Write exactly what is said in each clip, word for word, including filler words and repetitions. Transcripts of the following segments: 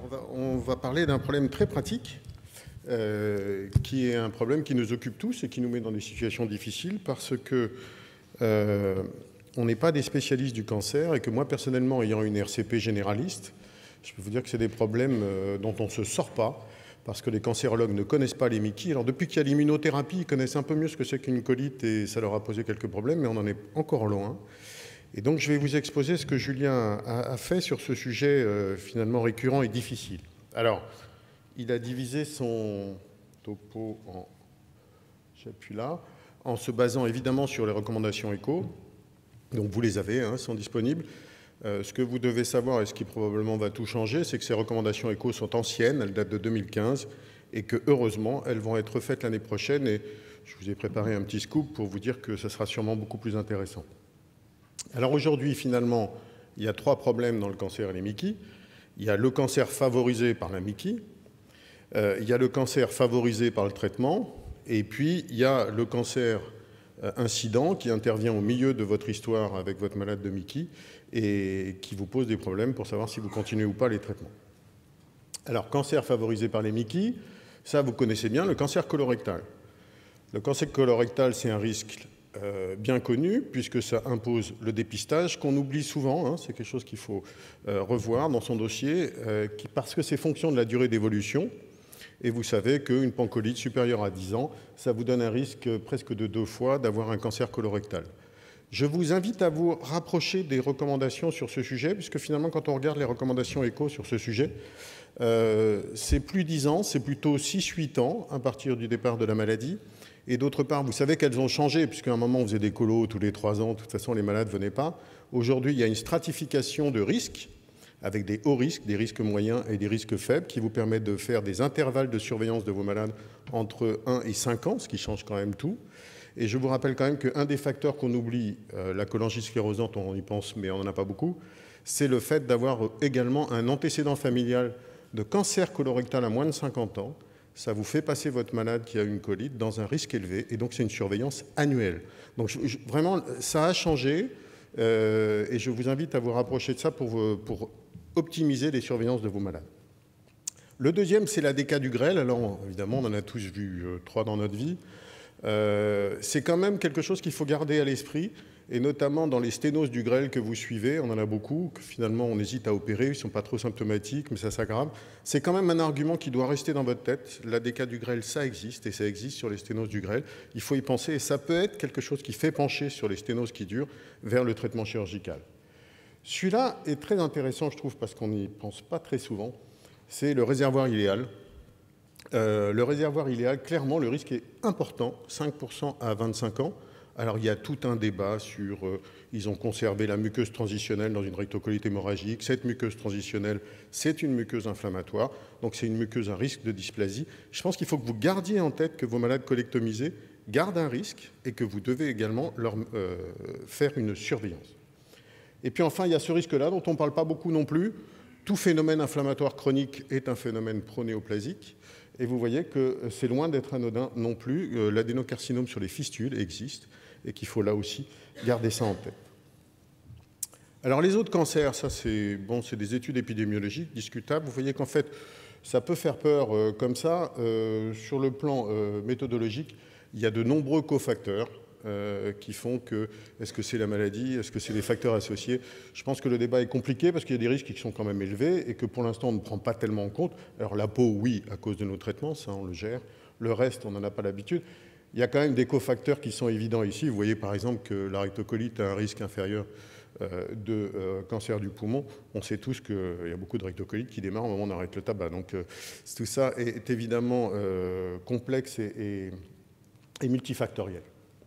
va, on va parler d'un problème très pratique, euh, qui est un problème qui nous occupe tous et qui nous met dans des situations difficiles parce que euh, on n'est pas des spécialistes du cancer et que moi, personnellement, ayant une R C P généraliste, je peux vous dire que c'est des problèmes euh, dont on ne se sort pas parce que les cancérologues ne connaissent pas les M I C I. Alors, depuis qu'il y a l'immunothérapie, ils connaissent un peu mieux ce que c'est qu'une colite et ça leur a posé quelques problèmes, mais on en est encore loin. Et donc, je vais vous exposer ce que Julien a, a fait sur ce sujet euh, finalement récurrent et difficile. Alors, il a divisé son topo en, j'appuie là, en se basant évidemment sur les recommandations éco. Donc, vous les avez, hein, sont disponibles. Euh, ce que vous devez savoir, et ce qui probablement va tout changer, c'est que ces recommandations éco sont anciennes, elles datent de deux mille quinze, et que heureusement, elles vont être faites l'année prochaine. Et je vous ai préparé un petit scoop pour vous dire que ça sera sûrement beaucoup plus intéressant. Alors aujourd'hui, finalement, il y a trois problèmes dans le cancer et les M I C I. Il y a le cancer favorisé par la M I C I, euh, il y a le cancer favorisé par le traitement, et puis il y a le cancer euh, incident qui intervient au milieu de votre histoire avec votre malade de M I C I et qui vous pose des problèmes pour savoir si vous continuez ou pas les traitements. Alors, cancer favorisé par les M I C I, ça vous connaissez bien, le cancer colorectal. Le cancer colorectal, c'est un risque Euh, bien connu, puisque ça impose le dépistage, qu'on oublie souvent, hein, c'est quelque chose qu'il faut euh, revoir dans son dossier, euh, qui, parce que c'est fonction de la durée d'évolution, et vous savez qu'une pancolite supérieure à dix ans, ça vous donne un risque presque de deux fois d'avoir un cancer colorectal. Je vous invite à vous rapprocher des recommandations sur ce sujet, puisque finalement, quand on regarde les recommandations éco sur ce sujet, euh, c'est plus dix ans, c'est plutôt six huit ans à partir du départ de la maladie. Et d'autre part, vous savez qu'elles ont changé, puisqu'à un moment, on faisait des colos tous les trois ans. De toute façon, les malades ne venaient pas. Aujourd'hui, il y a une stratification de risques, avec des hauts risques, des risques moyens et des risques faibles, qui vous permettent de faire des intervalles de surveillance de vos malades entre un et cinq ans, ce qui change quand même tout. Et je vous rappelle quand même qu'un des facteurs qu'on oublie, euh, la cholangie sclérosante, on y pense, mais on n'en a pas beaucoup, c'est le fait d'avoir également un antécédent familial de cancer colorectal à moins de cinquante ans. Ça vous fait passer votre malade qui a une colite dans un risque élevé, et donc c'est une surveillance annuelle. Donc je, je, vraiment, ça a changé, euh, et je vous invite à vous rapprocher de ça pour, pour optimiser les surveillances de vos malades. Le deuxième, c'est la D K du grêle. Alors évidemment, on en a tous vu euh, trois dans notre vie. Euh, c'est quand même quelque chose qu'il faut garder à l'esprit, et notamment dans les sténoses du grêle que vous suivez, on en a beaucoup, que finalement on hésite à opérer, ils ne sont pas trop symptomatiques, mais ça s'aggrave. C'est quand même un argument qui doit rester dans votre tête. La D K du grêle, ça existe, et ça existe sur les sténoses du grêle. Il faut y penser, et ça peut être quelque chose qui fait pencher sur les sténoses qui durent vers le traitement chirurgical. Celui-là est très intéressant, je trouve, parce qu'on n'y pense pas très souvent. C'est le réservoir iléal. Euh, le réservoir iléal, clairement, le risque est important, cinq pour cent à vingt-cinq ans. Alors, il y a tout un débat sur... Euh, ils ont conservé la muqueuse transitionnelle dans une rectocolite hémorragique. Cette muqueuse transitionnelle, c'est une muqueuse inflammatoire. Donc, c'est une muqueuse à risque de dysplasie. Je pense qu'il faut que vous gardiez en tête que vos malades colectomisés gardent un risque et que vous devez également leur euh, faire une surveillance. Et puis, enfin, il y a ce risque-là dont on ne parle pas beaucoup non plus. Tout phénomène inflammatoire chronique est un phénomène pronéoplasique. Et vous voyez que c'est loin d'être anodin non plus. Euh, L'adénocarcinome sur les fistules existe et qu'il faut là aussi garder ça en tête. Alors les autres cancers, ça c'est bon, c'est des études épidémiologiques discutables. Vous voyez qu'en fait, ça peut faire peur euh, comme ça. Euh, sur le plan euh, méthodologique, il y a de nombreux cofacteurs euh, qui font que, est-ce que c'est la maladie, est-ce que c'est les facteurs associés? Je pense que le débat est compliqué parce qu'il y a des risques qui sont quand même élevés et que pour l'instant on ne prend pas tellement en compte. Alors la peau, oui, à cause de nos traitements, ça on le gère. Le reste, on n'en a pas l'habitude. Il y a quand même des cofacteurs qui sont évidents ici. Vous voyez par exemple que la rectocolite a un risque inférieur euh, de euh, cancer du poumon. On sait tous qu'il y a beaucoup de rectocolites qui démarrent au moment où on arrête le tabac. Donc euh, tout ça est, est évidemment euh, complexe et, et, et multifactoriel.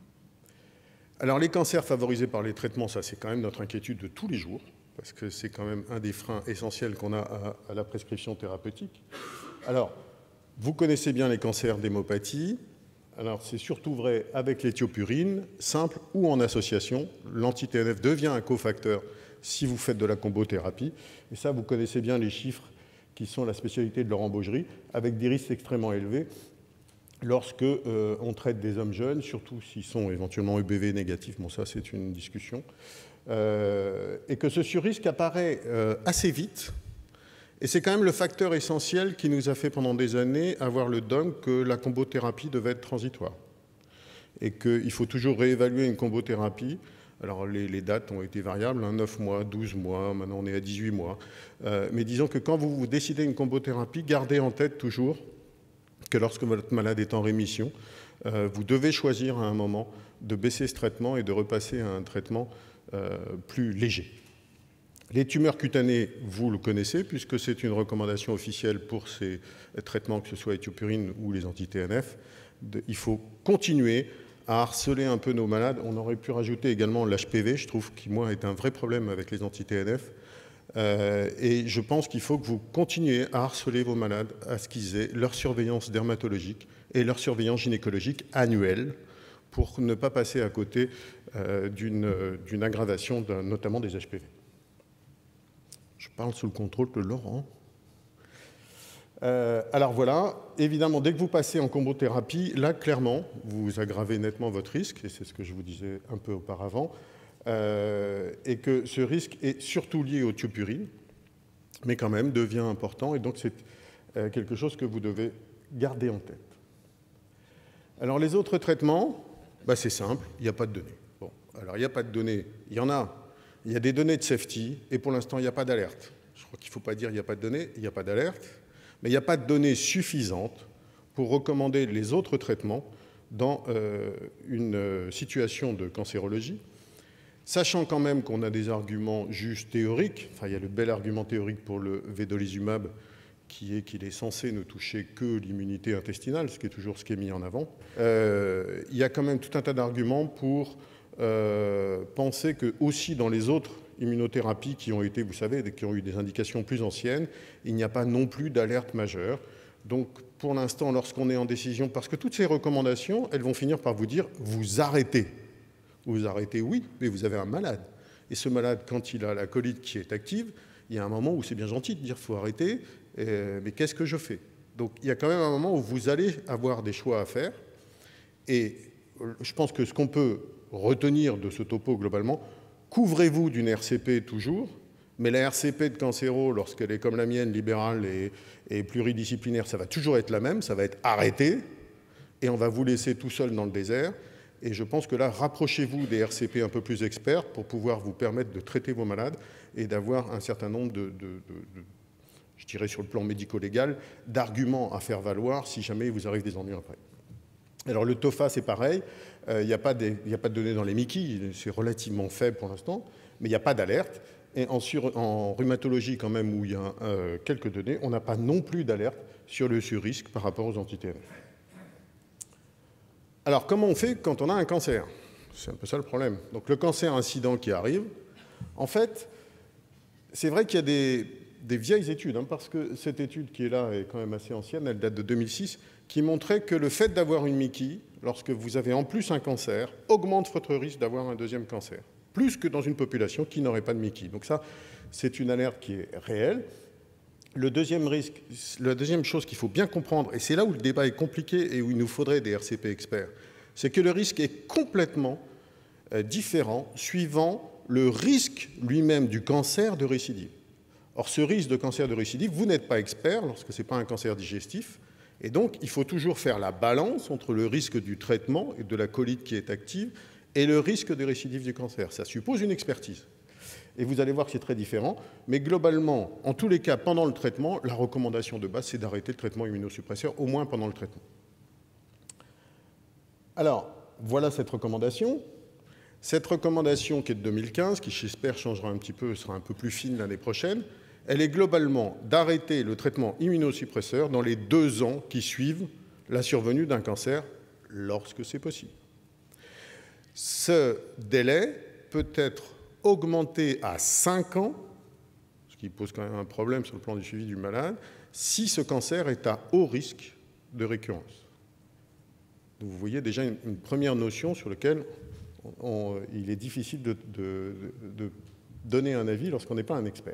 Alors les cancers favorisés par les traitements, ça c'est quand même notre inquiétude de tous les jours, parce que c'est quand même un des freins essentiels qu'on a à, à la prescription thérapeutique. Alors, vous connaissez bien les cancers d'hémopathie. Alors, c'est surtout vrai avec l'éthiopurine, simple ou en association. L'anti-T N F devient un cofacteur si vous faites de la combothérapie. Et ça, vous connaissez bien les chiffres qui sont la spécialité de Laurent Baugerie, avec des risques extrêmement élevés lorsque euh, on traite des hommes jeunes, surtout s'ils sont éventuellement E B V négatifs. Bon, ça, c'est une discussion. Euh, et que ce surrisque apparaît euh, assez vite Et c'est quand même le facteur essentiel qui nous a fait pendant des années avoir le dogme que la combothérapie devait être transitoire. Et qu'il faut toujours réévaluer une combothérapie. Alors les, les dates ont été variables, hein, neuf mois, douze mois, maintenant on est à dix-huit mois. Euh, mais disons que quand vous, vous décidez une combothérapie, gardez en tête toujours que lorsque votre malade est en rémission, euh, vous devez choisir à un moment de baisser ce traitement et de repasser à un traitement euh, plus léger. Les tumeurs cutanées, vous le connaissez, puisque c'est une recommandation officielle pour ces traitements, que ce soit éthiopurine ou les anti-T N F. De, il faut continuer à harceler un peu nos malades. On aurait pu rajouter également l'H P V, je trouve, qui, moi, est un vrai problème avec les anti-T N F. Euh, et je pense qu'il faut que vous continuiez à harceler vos malades à ce qu'ils aient leur surveillance dermatologique et leur surveillance gynécologique annuelle pour ne pas passer à côté euh, d'une aggravation, notamment des H P V. Je parle sous le contrôle de Laurent. Euh, alors voilà, évidemment, dès que vous passez en combothérapie, là, clairement, vous aggravez nettement votre risque, et c'est ce que je vous disais un peu auparavant, euh, et que ce risque est surtout lié au thiopurine, mais quand même devient important, et donc c'est euh, quelque chose que vous devez garder en tête. Alors les autres traitements, bah, c'est simple, il n'y a pas de données. Bon, alors il n'y a pas de données, il y en a. Il y a des données de safety, et pour l'instant, il n'y a pas d'alerte. Je crois qu'il ne faut pas dire qu'il n'y a pas de données, il n'y a pas d'alerte, mais il n'y a pas de données suffisantes pour recommander les autres traitements dans euh, une situation de cancérologie, sachant quand même qu'on a des arguments juste théoriques. Enfin, il y a le bel argument théorique pour le vedolizumab, qui est qu'il est censé ne toucher que l'immunité intestinale, ce qui est toujours ce qui est mis en avant. Euh, il y a quand même tout un tas d'arguments pour Euh, penser que aussi dans les autres immunothérapies qui ont été, vous savez, qui ont eu des indications plus anciennes, il n'y a pas non plus d'alerte majeure. Donc, pour l'instant, lorsqu'on est en décision, parce que toutes ces recommandations, elles vont finir par vous dire, vous arrêtez. Vous arrêtez, oui, mais vous avez un malade. Et ce malade, quand il a la colite qui est active, il y a un moment où c'est bien gentil de dire, il faut arrêter, euh, mais qu'est-ce que je fais? Donc, il y a quand même un moment où vous allez avoir des choix à faire. Et je pense que ce qu'on peut retenir de ce topo globalement, couvrez-vous d'une R C P toujours, mais la R C P de cancéro, lorsqu'elle est comme la mienne, libérale et, et pluridisciplinaire, ça va toujours être la même, ça va être arrêté, et on va vous laisser tout seul dans le désert. Et je pense que là, rapprochez-vous des R C P un peu plus experts pour pouvoir vous permettre de traiter vos malades et d'avoir un certain nombre de, de, de, de, je dirais sur le plan médico-légal, d'arguments à faire valoir si jamais il vous arrive des ennuis après. Alors le TOFA, c'est pareil, il euh, n'y a, a pas de données dans les Mickey, c'est relativement faible pour l'instant, mais il n'y a pas d'alerte. Et en, sur, en rhumatologie, quand même, où il y a euh, quelques données, on n'a pas non plus d'alerte sur le surrisque par rapport aux anti-T N F. Alors, comment on fait quand on a un cancer? C'est un peu ça le problème. Donc, le cancer incident qui arrive, en fait, c'est vrai qu'il y a des, des vieilles études, hein, parce que cette étude qui est là est quand même assez ancienne, elle date de deux mille six, qui montrait que le fait d'avoir une Mickey, lorsque vous avez en plus un cancer, augmente votre risque d'avoir un deuxième cancer, plus que dans une population qui n'aurait pas de Mickey. Donc ça, c'est une alerte qui est réelle. Le deuxième risque, la deuxième chose qu'il faut bien comprendre, et c'est là où le débat est compliqué et où il nous faudrait des R C P experts, c'est que le risque est complètement euh, différent suivant le risque lui-même du cancer de récidive. Or, ce risque de cancer de récidive, vous n'êtes pas expert lorsque ce n'est pas un cancer digestif, et donc il faut toujours faire la balance entre le risque du traitement et de la colite qui est active et le risque de récidive du cancer. Ça suppose une expertise. Et vous allez voir que c'est très différent, mais globalement, en tous les cas, pendant le traitement, la recommandation de base, c'est d'arrêter le traitement immunosuppresseur, au moins pendant le traitement. Alors, voilà cette recommandation. Cette recommandation qui est de deux mille quinze, qui j'espère changera un petit peu, sera un peu plus fine l'année prochaine, elle est globalement d'arrêter le traitement immunosuppresseur dans les deux ans qui suivent la survenue d'un cancer, lorsque c'est possible. Ce délai peut être augmenté à cinq ans, ce qui pose quand même un problème sur le plan du suivi du malade, si ce cancer est à haut risque de récurrence. Donc vous voyez déjà une, une première notion sur laquelle on, on, il est difficile de, de, de donner un avis lorsqu'on n'est pas un expert.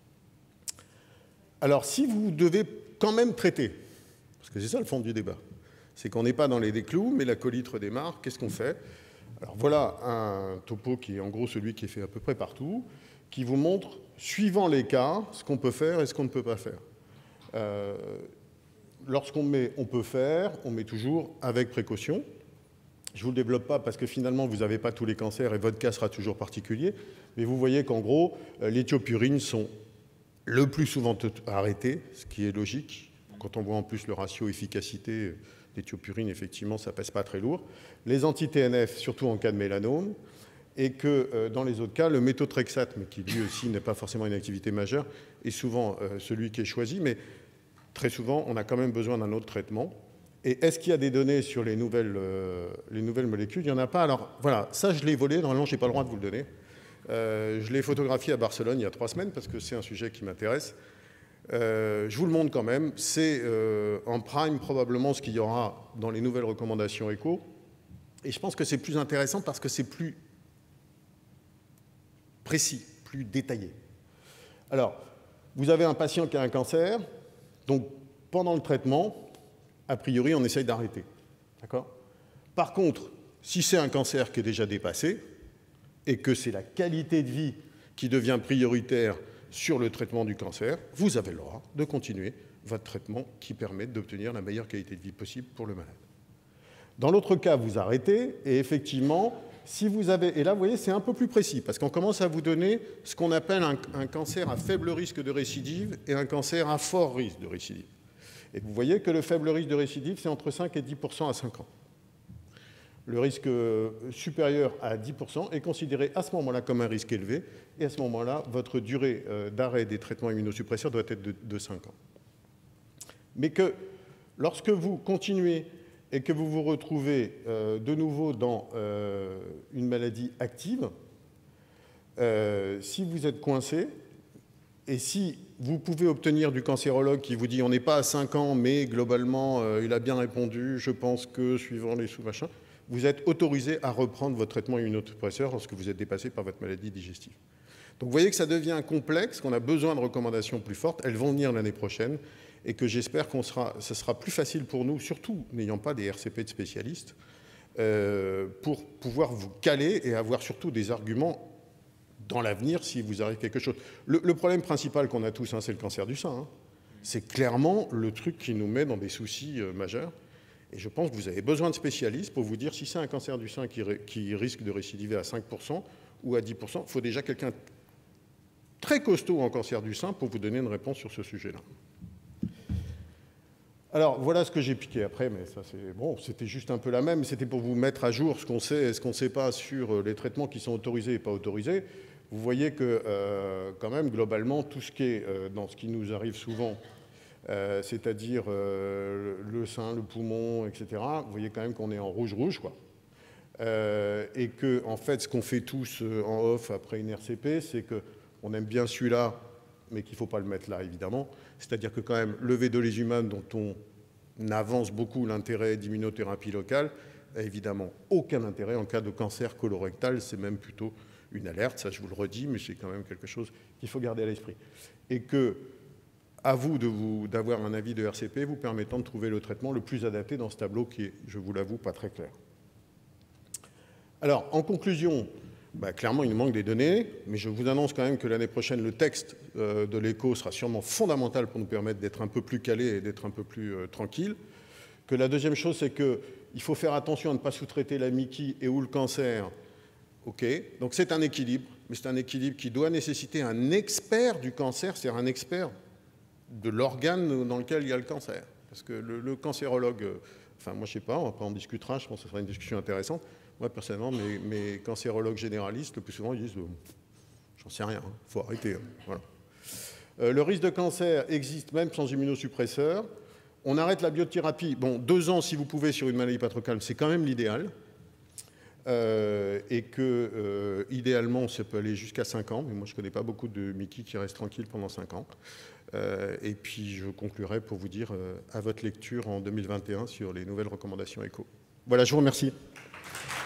Alors, si vous devez quand même traiter, parce que c'est ça le fond du débat, c'est qu'on n'est pas dans les déclous, mais la colite redémarre, qu'est-ce qu'on fait? Alors voilà un topo qui est en gros celui qui est fait à peu près partout, qui vous montre suivant les cas, ce qu'on peut faire et ce qu'on ne peut pas faire. Euh, Lorsqu'on met « on peut faire », on met toujours « avec précaution ». Je ne vous le développe pas parce que finalement, vous n'avez pas tous les cancers et votre cas sera toujours particulier. Mais vous voyez qu'en gros, les thiopurines sont le plus souvent arrêtées, ce qui est logique. Quand on voit en plus le ratio efficacité des thiopurines, effectivement, ça ne pèse pas très lourd. Les anti-T N F, surtout en cas de mélanome. Et que euh, dans les autres cas, le méthotrexate, mais qui lui aussi n'est pas forcément une activité majeure, est souvent euh, celui qui est choisi. Mais très souvent, on a quand même besoin d'un autre traitement. Et est-ce qu'il y a des données sur les nouvelles, euh, les nouvelles molécules? Il n'y en a pas. Alors voilà, ça je l'ai volé, normalement je n'ai pas le droit de vous le donner. Euh, je l'ai photographié à Barcelone il y a trois semaines parce que c'est un sujet qui m'intéresse. Euh, je vous le montre quand même. C'est euh, en prime probablement ce qu'il y aura dans les nouvelles recommandations éco. Et je pense que c'est plus intéressant parce que c'est plus précis, plus détaillé. Alors, vous avez un patient qui a un cancer, donc pendant le traitement, a priori, on essaye d'arrêter. D'accord ? Par contre, si c'est un cancer qui est déjà dépassé et que c'est la qualité de vie qui devient prioritaire sur le traitement du cancer, vous avez le droit de continuer votre traitement qui permet d'obtenir la meilleure qualité de vie possible pour le malade. Dans l'autre cas, vous arrêtez et effectivement, si vous avez... Et là, vous voyez, c'est un peu plus précis parce qu'on commence à vous donner ce qu'on appelle un, un cancer à faible risque de récidive et un cancer à fort risque de récidive. Et vous voyez que le faible risque de récidive, c'est entre cinq et dix pour cent à cinq ans. Le risque supérieur à dix pour cent est considéré à ce moment-là comme un risque élevé, et à ce moment-là, votre durée d'arrêt des traitements immunosuppresseurs doit être de, de cinq ans. Mais que lorsque vous continuez et que vous vous retrouvez euh, de nouveau dans euh, une maladie active, euh, si vous êtes coincé, et si vous pouvez obtenir du cancérologue qui vous dit on n'est pas à cinq ans, mais globalement, euh, il a bien répondu, je pense que, suivant les sous-machins, vous êtes autorisé à reprendre votre traitement immunosuppresseur lorsque vous êtes dépassé par votre maladie digestive. Donc vous voyez que ça devient complexe, qu'on a besoin de recommandations plus fortes, elles vont venir l'année prochaine, et que j'espère que ce sera plus facile pour nous, surtout n'ayant pas des R C P de spécialistes, euh, pour pouvoir vous caler et avoir surtout des arguments dans l'avenir si vous arrive quelque chose. Le, le problème principal qu'on a tous, hein, c'est le cancer du sein. Hein. C'est clairement le truc qui nous met dans des soucis euh, majeurs. Et je pense que vous avez besoin de spécialistes pour vous dire si c'est un cancer du sein qui, qui risque de récidiver à cinq pour cent ou à dix pour cent. Il faut déjà quelqu'un très costaud en cancer du sein pour vous donner une réponse sur ce sujet-là. Alors, voilà ce que j'ai piqué après, mais ça, c'est bon, c'était juste un peu la même. C'était pour vous mettre à jour ce qu'on sait et ce qu'on ne sait pas sur les traitements qui sont autorisés et pas autorisés. Vous voyez que, euh, quand même, globalement, tout ce qui est euh, dans ce qui nous arrive souvent, euh, c'est-à-dire euh, le sein, le poumon, et cetera, vous voyez quand même qu'on est en rouge-rouge, quoi. Euh, et que, en fait, ce qu'on fait tous en off après une R C P, c'est qu'on aime bien celui-là, mais qu'il ne faut pas le mettre là, évidemment. C'est-à-dire que quand même, le vedolizumab, dont on avance beaucoup l'intérêt d'immunothérapie locale, n'a évidemment aucun intérêt en cas de cancer colorectal. C'est même plutôt une alerte, ça je vous le redis, mais c'est quand même quelque chose qu'il faut garder à l'esprit. Et que, à vous d'avoir un avis de R C P vous permettant de trouver le traitement le plus adapté dans ce tableau qui est, je vous l'avoue, pas très clair. Alors, en conclusion, bah, clairement, il nous manque des données, mais je vous annonce quand même que l'année prochaine, le texte euh, de l'écho sera sûrement fondamental pour nous permettre d'être un peu plus calés et d'être un peu plus euh, tranquilles. Que la deuxième chose, c'est qu'il faut faire attention à ne pas sous-traiter la M I C I et ou le cancer. OK, donc c'est un équilibre, mais c'est un équilibre qui doit nécessiter un expert du cancer, c'est-à-dire un expert de l'organe dans lequel il y a le cancer. Parce que le, le cancérologue, euh, enfin moi je sais pas, on en discutera, je pense que ce sera une discussion intéressante. Moi, personnellement, mes, mes cancérologues généralistes, le plus souvent, ils disent euh, « j'en sais rien, il hein, faut arrêter hein. ». Voilà. Euh, le risque de cancer existe même sans immunosuppresseur. On arrête la biothérapie. Bon, deux ans, si vous pouvez, sur une maladie pas trop calme, c'est quand même l'idéal. Euh, et que, euh, idéalement, ça peut aller jusqu'à cinq ans. Mais moi, je ne connais pas beaucoup de Mickey qui restent tranquilles pendant cinq ans. Euh, et puis, je conclurai pour vous dire euh, à votre lecture en deux mille vingt et un sur les nouvelles recommandations éco. Voilà, je vous remercie.